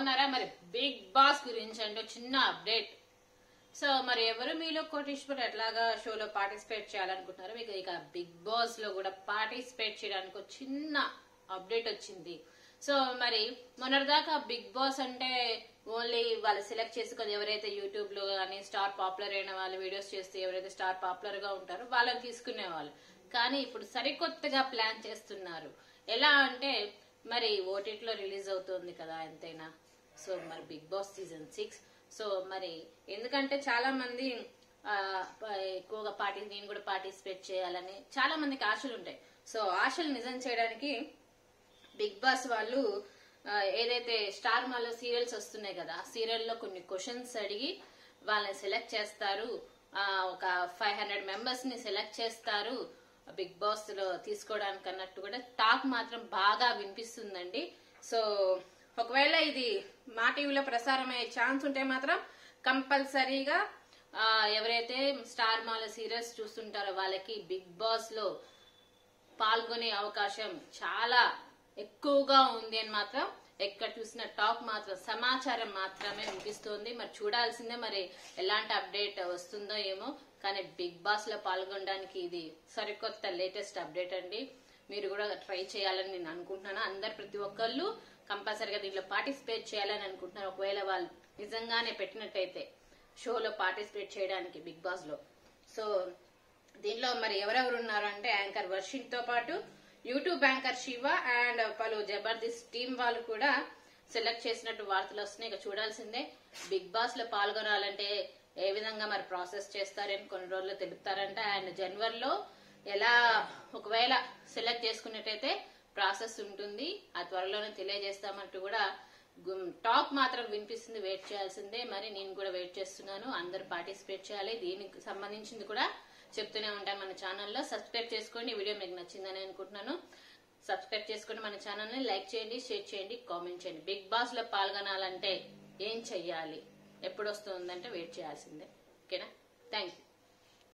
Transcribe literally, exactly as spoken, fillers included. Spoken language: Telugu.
బాగున్నారా? మరి బిగ్ బాస్ గురించి అంటే చిన్న అప్డేట్. సో మరి ఎవరు మీలో కోటీశ్వర్ ఎట్లాగా షోలో పార్టిసిపేట్ చేయాలనుకుంటున్నారు, మీకు ఇక బిగ్ బాస్ లో కూడా పార్టిసిపేట్ చేయడానికి ఒక చిన్న అప్డేట్ వచ్చింది. సో మరి మొన్నటిదాకా బిగ్ బాస్ అంటే ఓన్లీ వాళ్ళు సెలెక్ట్ చేసుకుని ఎవరైతే యూట్యూబ్ లో కానీ స్టార్ పాపులర్ అయిన వాళ్ళు వీడియోస్ చేస్తే ఎవరైతే స్టార్ పాపులర్ గా ఉంటారో వాళ్ళని తీసుకునే వాళ్ళు. కానీ ఇప్పుడు సరికొత్తగా ప్లాన్ చేస్తున్నారు. ఎలా అంటే మరి ఓటీటీలో రిలీజ్ అవుతుంది కదా ఎంతైనా. సో మరి Bigg Boss season six. So మరి ఎందుకంటే చాలా మంది ఎక్కువగా పార్టీ నేను కూడా పార్టిసిపేట్ చేయాలని చాలా మందికి ఆశలు ఉంటాయి. సో ఆశలు నిజం చేయడానికి బిగ్ బాస్ వాళ్ళు ఏదైతే స్టార్ మాలో సీరియల్స్ వస్తున్నాయి కదా, ఆ సీరియల్లో కొన్ని క్వశ్చన్స్ అడిగి వాళ్ళని సెలెక్ట్ చేస్తారు. ఒక ఫైవ్ హండ్రెడ్ మెంబర్స్ ని సెలెక్ట్ చేస్తారు బిగ్ బాస్ లో తీసుకోవడానికి అన్నట్టు కూడా టాక్ మాత్రం బాగా వినిపిస్తుందండి. సో ఒకవేళ ఇది మా టీవీలో ప్రసారం అయ్యే ఛాన్స్ ఉంటే మాత్రం కంపల్సరీగా ఎవరైతే స్టార్ మాల సీరియల్స్ చూస్తుంటారో వాళ్ళకి బిగ్ బాస్ లో పాల్గొనే అవకాశం చాలా ఎక్కువగా ఉంది అని మాత్రం ఎక్కడ చూసిన టాక్ మాత్రం సమాచారం మాత్రమే వినిపిస్తోంది. మరి చూడాల్సిందే మరి ఎలాంటి అప్డేట్ వస్తుందో ఏమో. కానీ బిగ్ బాస్ లో పాల్గొనడానికి ఇది సరికొత్త లేటెస్ట్ అప్డేట్ అండి. మీరు కూడా ట్రై చేయాలని నేను అనుకుంటున్నాను. అందరు ప్రతి ఒక్కళ్ళు కంపల్సరీగా దీంట్లో పార్టిసిపేట్ చేయాలని అనుకుంటున్నారు. ఒకవేళ వాళ్ళు నిజంగానే పెట్టినట్టయితే షోలో పార్టిసిపేట్ చేయడానికి బిగ్ బాస్ లో. సో దీనిలో మరి ఎవరెవరు ఉన్నారు అంటే యాంకర్ వర్షిన్ తో పాటు యూట్యూబ్ యాంకర్ శివ అండ్ పలు జబర్దస్త్ టీం వాళ్ళు కూడా సెలెక్ట్ చేసినట్టు వార్తలు వస్తున్నాయి. ఇక చూడాల్సిందే. బిగ్ బాస్ లో పాల్గొనాలంటే ఏ విధంగా మరి ప్రాసెస్ చేస్తారని కొన్ని రోజుల్లో తెలుపుతారంట. అండ్ జనవరిలో ఎలా ఒకవేళ సెలెక్ట్ చేసుకున్నట్టయితే ప్రాసెస్ ఉంటుంది, ఆ త్వరలోనే తెలియజేస్తామంటూ కూడా టాక్ మాత్రం వినిపిస్తుంది. వెయిట్ చేయాల్సిందే. మరి నేను కూడా వెయిట్ చేస్తున్నాను. అందరూ పార్టిసిపేట్ చేయాలి. దీనికి సంబంధించింది కూడా చెప్తూనే ఉంటాను మన ఛానల్లో. సబ్స్క్రైబ్ చేసుకోండి. వీడియో మీకు నచ్చిందని అనుకుంటున్నాను. సబ్స్క్రైబ్ చేసుకుని మన ఛానల్ ని లైక్ చేయండి, షేర్ చేయండి, కామెంట్ చేయండి. బిగ్ బాస్ లో పాల్గొనాలంటే ఏం చెయ్యాలి, ఎప్పుడు వస్తుందంటే వెయిట్ చేయాల్సిందే. ఓకేనా? Thank you.